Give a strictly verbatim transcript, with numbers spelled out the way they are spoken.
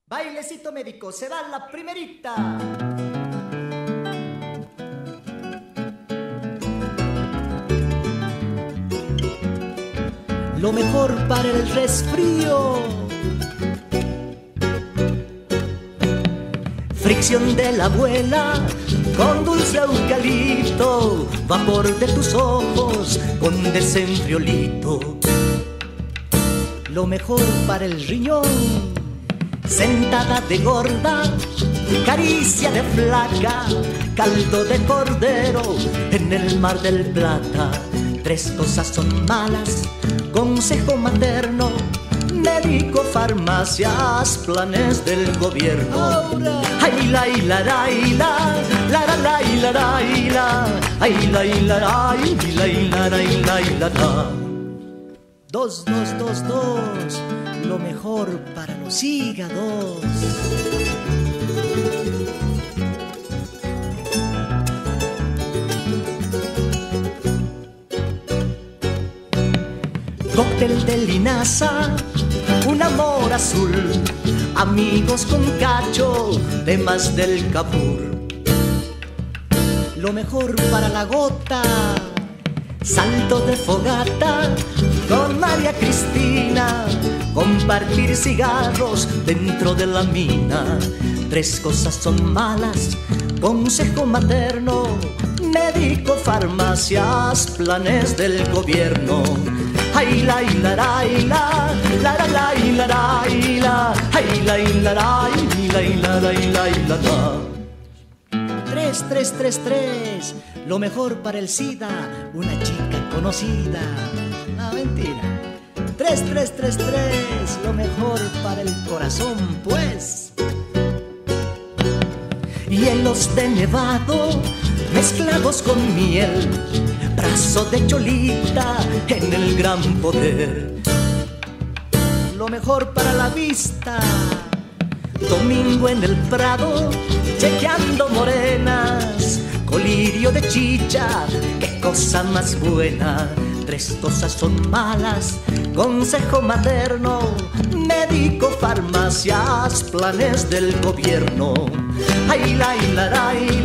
Bailecito médico, se da la primerita. Lo mejor para el resfrío. Fricción de la abuela con dulce eucalipto, vapor de tus ojos con desenfriolito. Lo mejor para el riñón. Sentada de gorda, caricia de flaca, caldo de cordero en el mar del Plata. Tres cosas son malas: consejo materno, médico, farmacias, planes del gobierno. Ay la y la la y la, la la la y la la y la, ay la y la la y la y la la y la y la la. Dos, dos, dos, dos, lo mejor para los hígados. Cóctel de linaza, un amor azul, amigos con cacho, temas del Capur. Lo mejor para la gota, salto de fogata con María Cristina, compartir cigarros dentro de la mina. Tres cosas son malas: consejo materno, médico, farmacias, planes del gobierno. Ay la y la la y la, la la la y la la y la, ay la y la la y la y la la y la y la la. Tres, tres, tres, tres, lo mejor para el SIDA, una chica conocida. Ah, mentira. Tres, tres, tres, tres, lo mejor para el corazón, pues. Hielos de nevado mezclados con miel, brazo de cholita en el gran poder. Lo mejor para la vista, domingo en el Prado, chequeando morenas, colirio de chicha, qué cosa más buena. Tres cosas son malas: consejo materno, médico, farmacias, planes del gobierno. Ay la y la la y